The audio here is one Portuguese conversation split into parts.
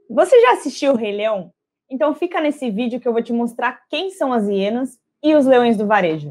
Você já assistiu o Rei Leão? Então fica nesse vídeo que eu vou te mostrar quem são as hienas e os leões do varejo.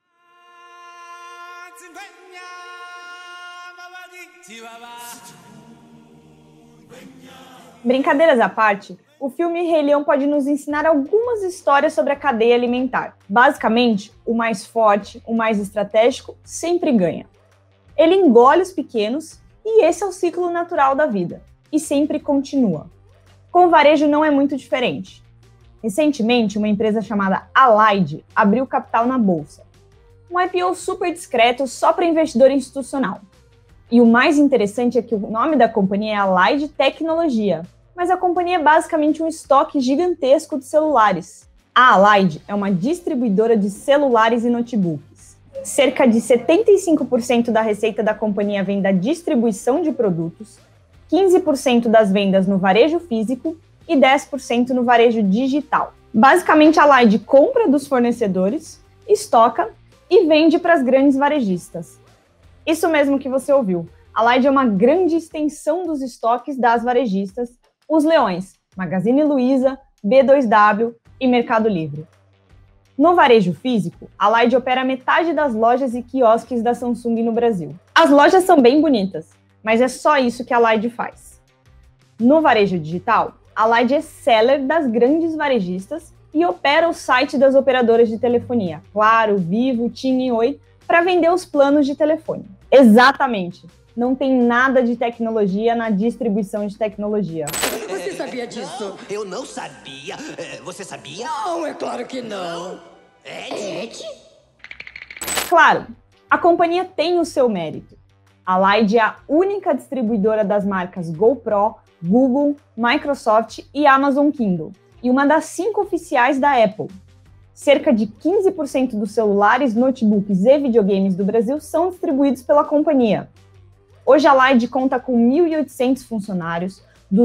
Brincadeiras à parte, o filme Rei Leão pode nos ensinar algumas histórias sobre a cadeia alimentar. Basicamente, o mais forte, o mais estratégico, sempre ganha. Ele engole os pequenos e esse é o ciclo natural da vida. E sempre continua. Com o varejo não é muito diferente. Recentemente, uma empresa chamada Allied abriu capital na bolsa. Um IPO super discreto só para investidor institucional. E o mais interessante é que o nome da companhia é Allied Tecnologia, mas a companhia é basicamente um estoque gigantesco de celulares. A Allied é uma distribuidora de celulares e notebooks. Cerca de 75% da receita da companhia vem da distribuição de produtos, 15% das vendas no varejo físico e 10% no varejo digital. Basicamente, a Allied compra dos fornecedores, estoca e vende para as grandes varejistas. Isso mesmo que você ouviu. A Allied é uma grande extensão dos estoques das varejistas, os leões, Magazine Luiza, B2W e Mercado Livre. No varejo físico, a Allied opera metade das lojas e quiosques da Samsung no Brasil. As lojas são bem bonitas, mas é só isso que a Allied faz. No varejo digital, a Allied é seller das grandes varejistas e opera o site das operadoras de telefonia, Claro, Vivo, TIM e Oi, para vender os planos de telefone. Exatamente! Não tem nada de tecnologia na distribuição de tecnologia. Você sabia disso? Não, eu não sabia. Você sabia? Não, é claro que não. Ed? Claro, a companhia tem o seu mérito. A Allied é a única distribuidora das marcas GoPro, Google, Microsoft e Amazon Kindle, e uma das 5 oficiais da Apple. Cerca de 15% dos celulares, notebooks e videogames do Brasil são distribuídos pela companhia. Hoje a Allied conta com 1.800 funcionários,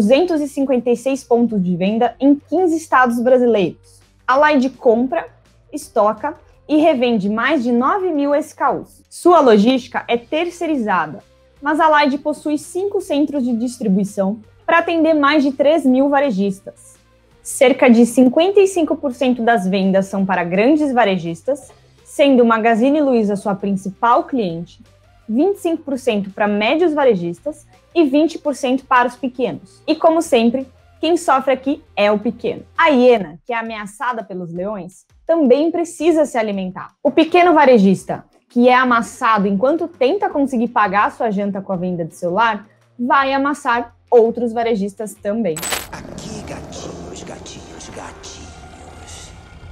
256 pontos de venda em 15 estados brasileiros. A Allied compra, estoca e revende mais de 9.000 SKUs. Sua logística é terceirizada, mas a Allied possui 5 centros de distribuição para atender mais de 3.000 varejistas. Cerca de 55% das vendas são para grandes varejistas, sendo o Magazine Luiza sua principal cliente, 25% para médios varejistas e 20% para os pequenos. E como sempre, quem sofre aqui é o pequeno. A hiena, que é ameaçada pelos leões, também precisa se alimentar. O pequeno varejista, que é amassado enquanto tenta conseguir pagar sua janta com a venda de celular, vai amassar outros varejistas também. Aqui, gatinhos, gatinhos, gatinhos.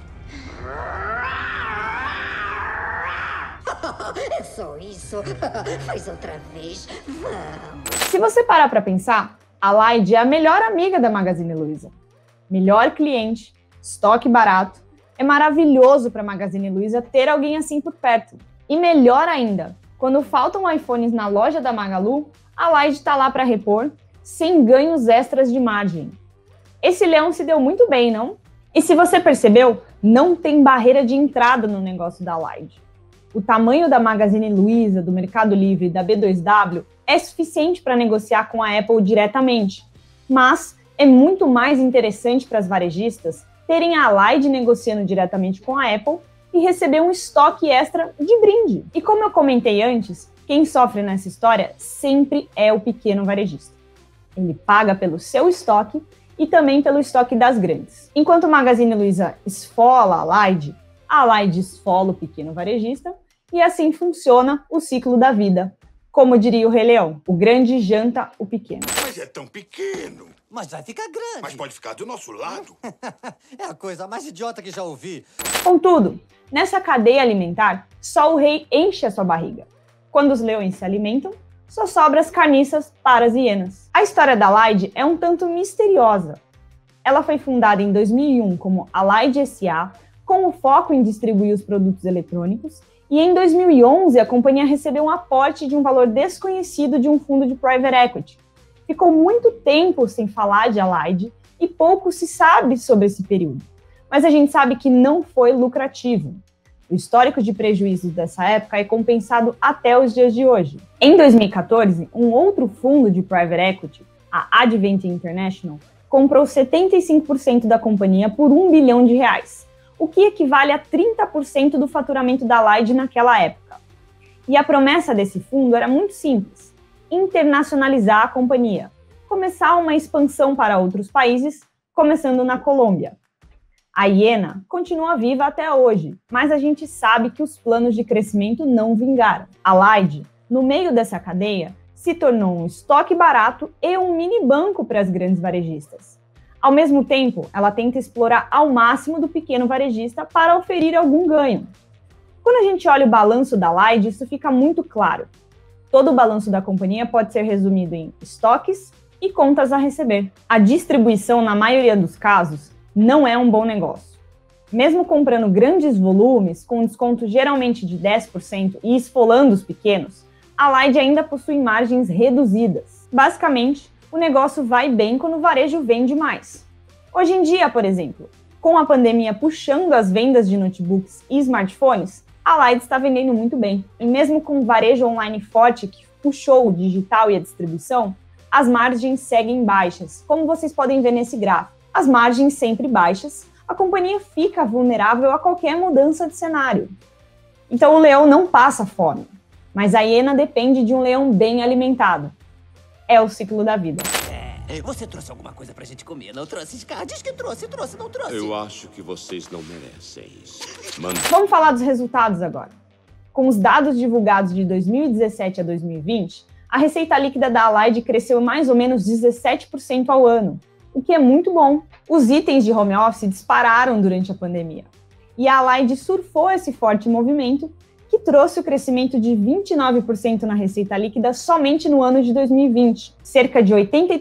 É só isso. Faz outra vez. Vamos. Se você parar para pensar, a Allied é a melhor amiga da Magazine Luiza. Melhor cliente, estoque barato. É maravilhoso para a Magazine Luiza ter alguém assim por perto. E melhor ainda, quando faltam iPhones na loja da Magalu, a Allied está lá para repor, sem ganhos extras de margem. Esse leão se deu muito bem, não? E se você percebeu, não tem barreira de entrada no negócio da Allied. O tamanho da Magazine Luiza, do Mercado Livre e da B2W é suficiente para negociar com a Apple diretamente, mas é muito mais interessante para as varejistas terem a Allied negociando diretamente com a Apple e receber um estoque extra de brinde. E como eu comentei antes, quem sofre nessa história sempre é o pequeno varejista. Ele paga pelo seu estoque e também pelo estoque das grandes. Enquanto o Magazine Luiza esfola a Allied esfola o pequeno varejista e assim funciona o ciclo da vida. Como diria o Rei Leão, o grande janta o pequeno. Mas é tão pequeno. Mas vai ficar grande. Mas pode ficar do nosso lado. É a coisa mais idiota que já ouvi. Contudo, nessa cadeia alimentar, só o rei enche a sua barriga. Quando os leões se alimentam, só sobra as carniças para as hienas. A história da Allied é um tanto misteriosa. Ela foi fundada em 2001 como Allied S.A., com o foco em distribuir os produtos eletrônicos, e em 2011 a companhia recebeu um aporte de um valor desconhecido de um fundo de private equity. Ficou muito tempo sem falar de Allied e pouco se sabe sobre esse período. Mas a gente sabe que não foi lucrativo. O histórico de prejuízos dessa época é compensado até os dias de hoje. Em 2014, um outro fundo de private equity, a Advent International, comprou 75% da companhia por R$ 1 bilhão, o que equivale a 30% do faturamento da Allied naquela época. E a promessa desse fundo era muito simples: internacionalizar a companhia, começar uma expansão para outros países, começando na Colômbia. A hiena continua viva até hoje, mas a gente sabe que os planos de crescimento não vingaram. A Allied, no meio dessa cadeia, se tornou um estoque barato e um mini banco para as grandes varejistas. Ao mesmo tempo, ela tenta explorar ao máximo do pequeno varejista para oferir algum ganho. Quando a gente olha o balanço da Allied, isso fica muito claro. Todo o balanço da companhia pode ser resumido em estoques e contas a receber. A distribuição, na maioria dos casos, não é um bom negócio. Mesmo comprando grandes volumes, com desconto geralmente de 10% e esfolando os pequenos, a Allied ainda possui margens reduzidas. Basicamente, o negócio vai bem quando o varejo vende mais. Hoje em dia, por exemplo, com a pandemia puxando as vendas de notebooks e smartphones, a Allied está vendendo muito bem. E mesmo com o varejo online forte que puxou o digital e a distribuição, as margens seguem baixas, como vocês podem ver nesse gráfico. As margens sempre baixas, a companhia fica vulnerável a qualquer mudança de cenário. Então o leão não passa fome, mas a hiena depende de um leão bem alimentado. É o ciclo da vida. Você trouxe alguma coisa pra gente comer, não trouxe, Scar? Diz que trouxe, não trouxe. Eu acho que vocês não merecem isso. Vamos falar dos resultados agora. Com os dados divulgados de 2017 a 2020, a receita líquida da Allied cresceu mais ou menos 17% ao ano, o que é muito bom. Os itens de home office dispararam durante a pandemia. E a Allied surfou esse forte movimento, que trouxe o crescimento de 29% na receita líquida somente no ano de 2020. Cerca de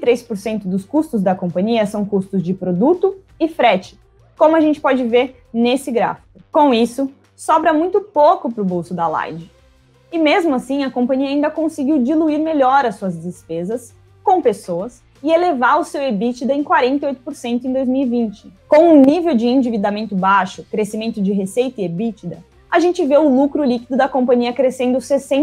83% dos custos da companhia são custos de produto e frete, como a gente pode ver nesse gráfico. Com isso, sobra muito pouco para o bolso da Allied. E mesmo assim, a companhia ainda conseguiu diluir melhor as suas despesas com pessoas e elevar o seu EBITDA em 48% em 2020. Com um nível de endividamento baixo, crescimento de receita e EBITDA, a gente vê o lucro líquido da companhia crescendo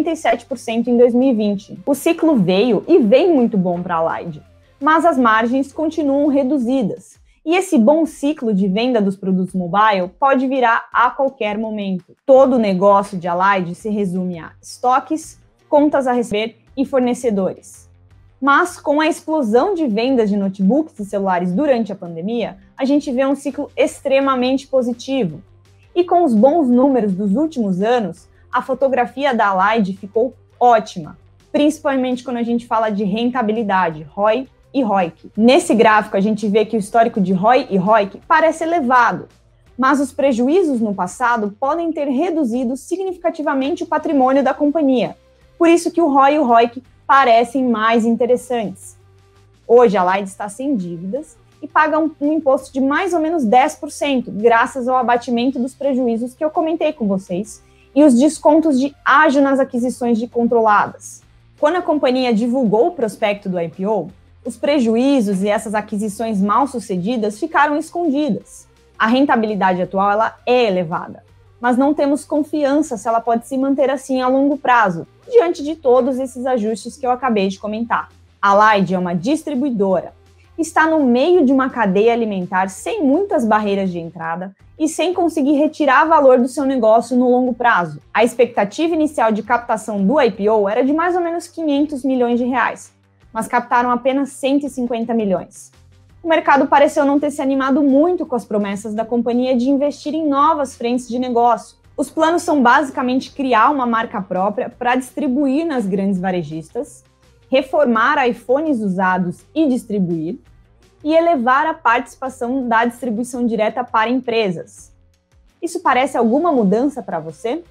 67% em 2020. O ciclo veio e vem muito bom para a Allied, mas as margens continuam reduzidas. E esse bom ciclo de venda dos produtos mobile pode virar a qualquer momento. Todo o negócio de Allied se resume a estoques, contas a receber e fornecedores. Mas com a explosão de vendas de notebooks e celulares durante a pandemia, a gente vê um ciclo extremamente positivo. E com os bons números dos últimos anos, a fotografia da Allied ficou ótima, principalmente quando a gente fala de rentabilidade, ROI e ROIC. Nesse gráfico, a gente vê que o histórico de ROI e ROIC parece elevado, mas os prejuízos no passado podem ter reduzido significativamente o patrimônio da companhia. Por isso que o ROI e o ROIC parecem mais interessantes. Hoje, a Allied está sem dívidas e paga um imposto de mais ou menos 10%, graças ao abatimento dos prejuízos que eu comentei com vocês e os descontos de ágio nas aquisições de controladas. Quando a companhia divulgou o prospecto do IPO, os prejuízos e essas aquisições mal sucedidas ficaram escondidas. A rentabilidade atual ela é elevada, mas não temos confiança se ela pode se manter assim a longo prazo, diante de todos esses ajustes que eu acabei de comentar. A Allied é uma distribuidora, está no meio de uma cadeia alimentar sem muitas barreiras de entrada e sem conseguir retirar valor do seu negócio no longo prazo. A expectativa inicial de captação do IPO era de mais ou menos 500 milhões de reais, mas captaram apenas 150 milhões. O mercado pareceu não ter se animado muito com as promessas da companhia de investir em novas frentes de negócio. Os planos são basicamente criar uma marca própria para distribuir nas grandes varejistas, reformar iPhones usados e distribuir, e elevar a participação da distribuição direta para empresas. Isso parece alguma mudança para você?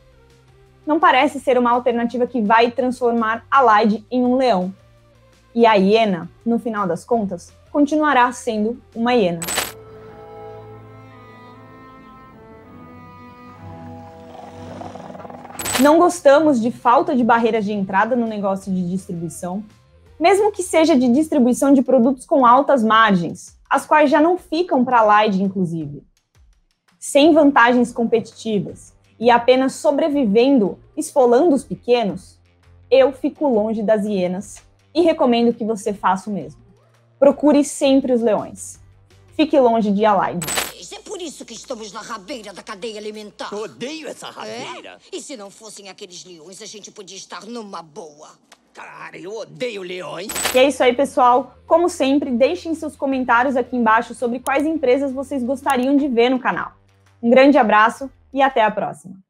Não parece ser uma alternativa que vai transformar a Allied em um leão. E a hiena, no final das contas, continuará sendo uma hiena. Não gostamos de falta de barreiras de entrada no negócio de distribuição, mesmo que seja de distribuição de produtos com altas margens, as quais já não ficam para a Allied, inclusive. Sem vantagens competitivas e apenas sobrevivendo, esfolando os pequenos, eu fico longe das hienas e recomendo que você faça o mesmo. Procure sempre os leões. Fique longe de Allied. É por isso que estamos na rabeira da cadeia alimentar. Odeio essa rabeira. E se não fossem aqueles leões, a gente podia estar numa boa. Cara, eu odeio leões. E é isso aí, pessoal. Como sempre, deixem seus comentários aqui embaixo sobre quais empresas vocês gostariam de ver no canal. Um grande abraço e até a próxima!